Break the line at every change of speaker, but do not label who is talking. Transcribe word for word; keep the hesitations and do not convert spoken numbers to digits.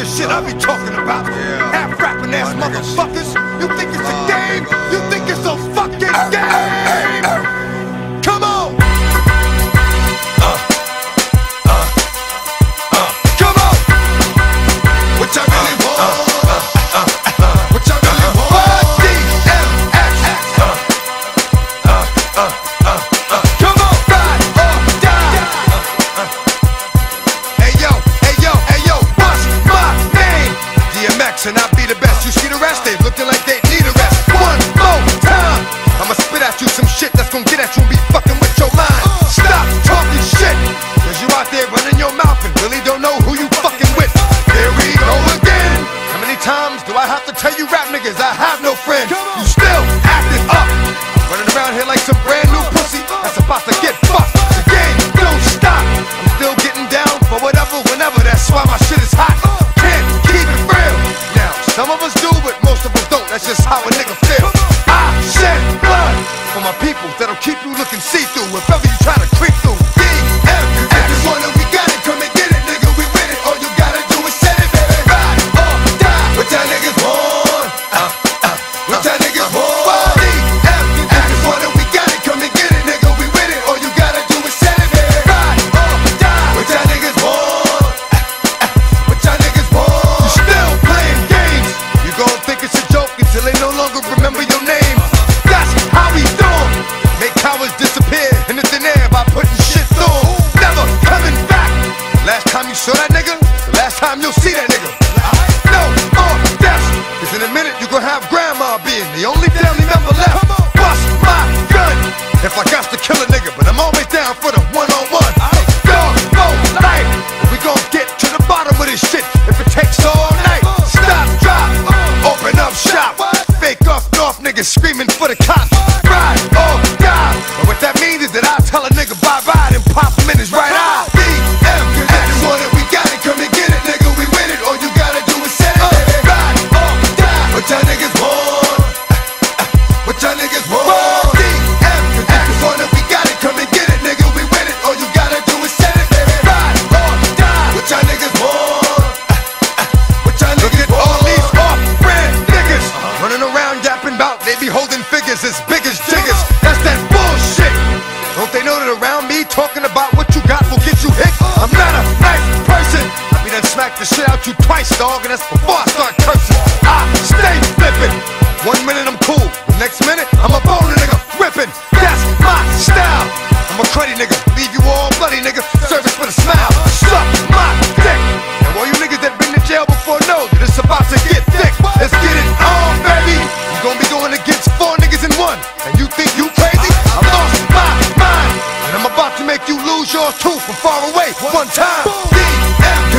the shit I be talking about.
Yeah.
Half rapping ass
My nigga,
motherfuckers. You think it's a
Oh,
game?
nigga.
You think it's a fucking game? Come on!
Uh, uh, uh.
Come on!
What y'all really want? Uh, uh, uh, uh. What y'all really want?
Y D M X.
Uh, uh, uh, uh.
Come on! Ride or die! Hey yo, hey yo, hey yo, what's my name? D M X and I be the best. You see the rest? They looking like they need a rest. One more time. I'ma spit at you some shit that's gonna get at you and be fucking with your mind. Stop talking shit, cause you out there running your mouth and really don't know who you fucking with. Here we go again. How many times do I have to tell you rap niggas I have no friends? You still acting up, running around here like some brand new pussy that's about to get fucked. The game don't stop. I'm still getting down for whatever, whenever. That's why my shit is hot. Can't keep it real. Now, some of us do, but most of us don't. That's just how a nigga feel. I shed blood for my people that'll keep you looking see-through if ever you try to creep through. D M X. We got it, come and get it, nigga. We win it. All you gotta do is set it, baby. Ride or die.
What y'all niggas want? Uh, uh, what y'all niggas want?
D M X.
We got it, come and get it, nigga. We win it. All you gotta do is set it, baby.
Ride or die.
What y'all niggas want? What y'all niggas want?
You still playing games. You gon' think it's a joke until they no longer remember your name. That's how we do 'em. Make cowards disappear in the thin air by putting shit through 'em. Never coming back. Last time you saw that nigga, the last time you'll see that nigga. No more deaths, cause in a minute you gon' have grandma being the only family member left. Bust my gun if I got to kill a nigga, but I'm always down for the one-on-one. Dog, no life. We gon' get to the bottom of this shit if it takes all night. Stop, drop, open up shop. Fake off north niggas screaming for the cops. Ride or die. But what that means is that I tell a nigga bye-bye and pop him in his right eye. D M X.
Want it, we got it, come and get it, nigga. We win it. All you gotta do is set it, baby.
Ride or die.
What y'all niggas want? What y'all niggas want?
D M X.
Want it, we got it, come and get it, nigga. We win it. All you gotta do is set it, baby.
Ride or die.
What y'all niggas want? What y'all
Look
niggas
at all
want?
these off-brand niggas running around yapping bout they be holding figures as big as jiggers. That's that bullshit. Don't they know that around me talking about what you got will get you hit? I'm not a nice person. I be done smack the shit out you twice, dog, and that's before I start cursing. I stay flipping. One minute I'm cool, the next minute I'm a bone nigga ripping. That's my style. I'm a cruddy nigga, leave you all bloody nigga. Service with a smile. Suck my dick. And all you niggas that been to jail before know that it's about to get thick. Let's get it on, baby. You gon' be going against four niggas in one, and you think you crazy? I lost my mind, and I'm about to make you lose yours too from far away one time. D M